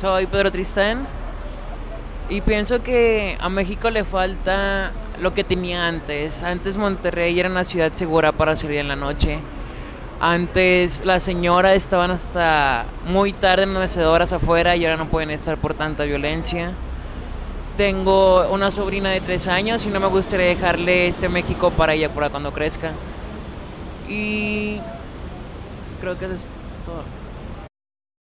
Soy Pedro Tristán y pienso que a México le falta lo que tenía antes. Antes Monterrey era una ciudad segura para salir en la noche. Antes las señoras estaban hasta muy tarde en las mecedoras afuera y ahora no pueden estar por tanta violencia. Tengo una sobrina de 3 años y no me gustaría dejarle este México para ella para cuando crezca. Y creo que eso es todo.